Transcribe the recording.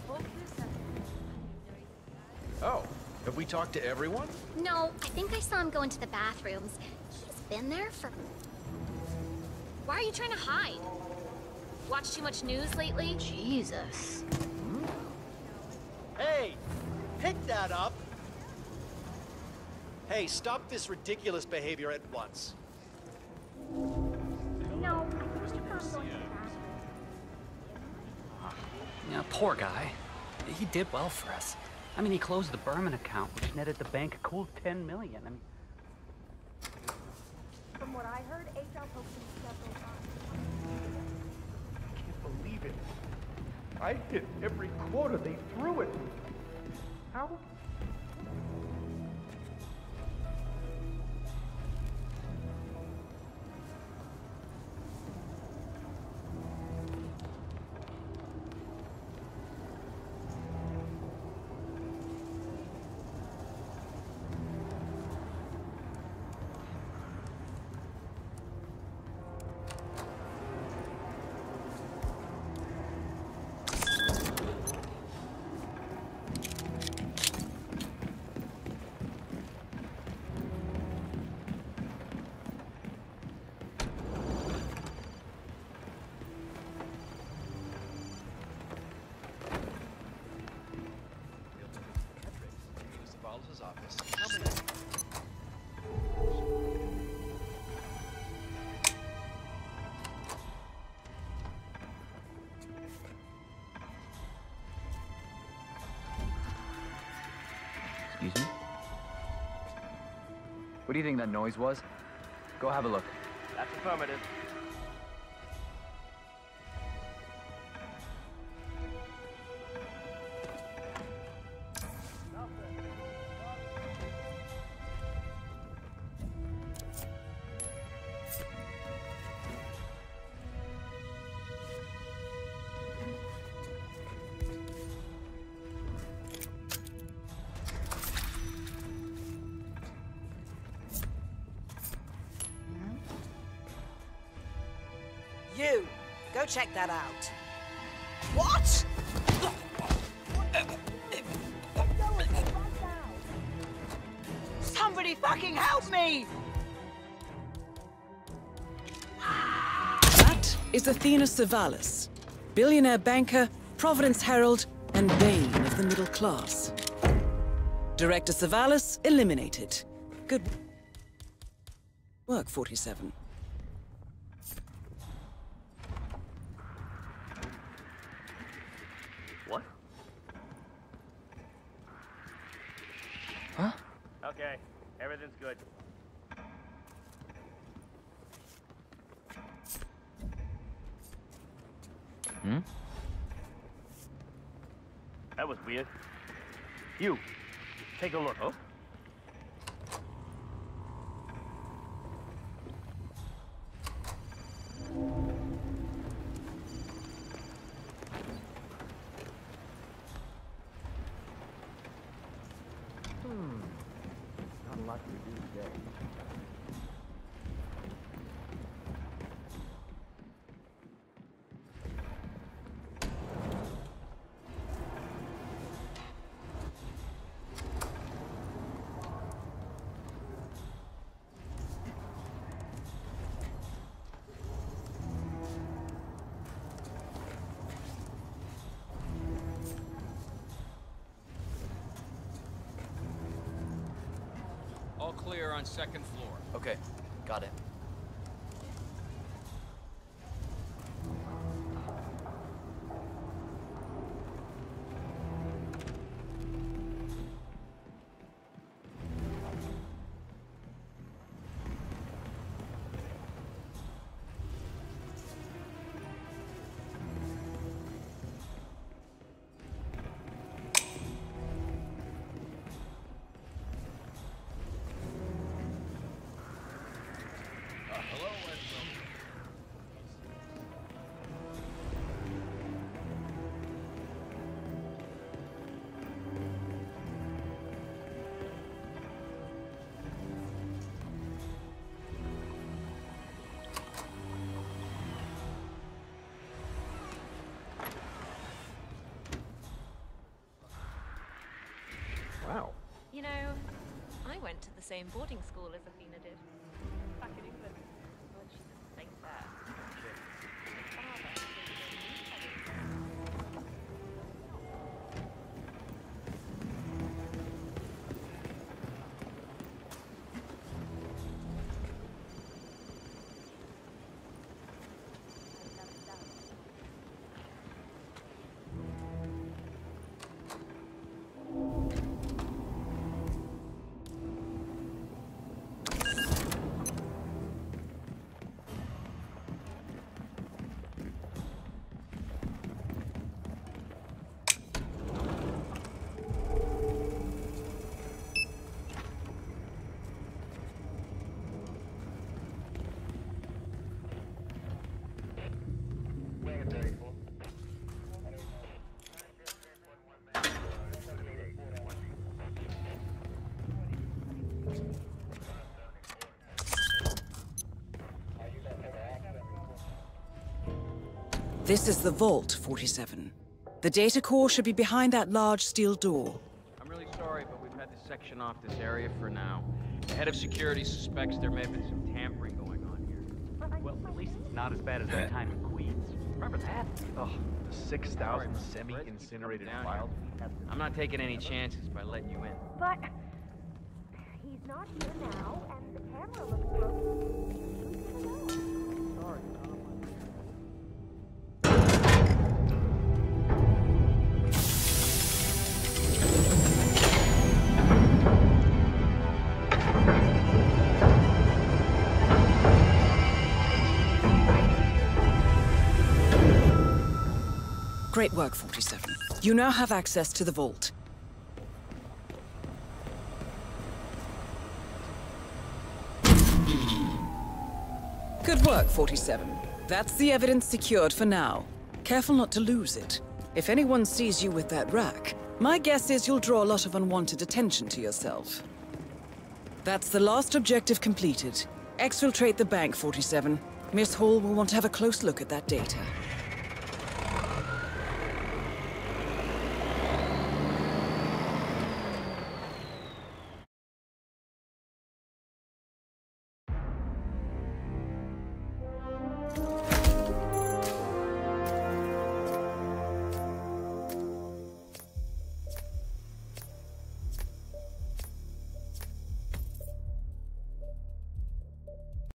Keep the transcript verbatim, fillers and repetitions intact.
Oh, have we talked to everyone? No, I think I saw him go into the bathrooms. He's been there for... Why are you trying to hide? Watch too much news lately? Jesus. Hmm? Hey! Pick that up! Hey, stop this ridiculous behavior at once. No, I think you can't go into the bathroom. Yeah, poor guy. He did well for us. I mean, he closed the Berman account, which netted the bank a cool ten million. I mean... From what I heard, H L poked him several times. I can't believe it. I hit every quarter they threw at me. How? Excuse me? What do you think that noise was? Go have a look. That's affirmative. You, go check that out. What? Somebody fucking help me! That is Athena Savalas, billionaire banker, Providence Herald, and bane of the middle class. Director Savalas eliminated. Good work, forty-seven. What? Huh? Okay, everything's good. Hmm? That was weird. You, take a look. Oh? All clear on second floor. Okay, got it. Wow. You know, I went to the same boarding school as Athena did. Back in England. When she stayed there. This is the Vault, forty-seven. The data core should be behind that large steel door. I'm really sorry, but we've had to section off this area for now. The head of security suspects there may have been some tampering going on here. Well, at least it's not as bad as that time in Queens. Remember that? Oh, the six thousand semi-incinerated files. I'm not taking any chances by letting you in. But he's not here now, and the camera looks broken. Sorry. Great work, forty-seven. You now have access to the vault. Good work, forty-seven. That's the evidence secured for now. Careful not to lose it. If anyone sees you with that rack, my guess is you'll draw a lot of unwanted attention to yourself. That's the last objective completed. Exfiltrate the bank, forty-seven. Miss Hall will want to have a close look at that data.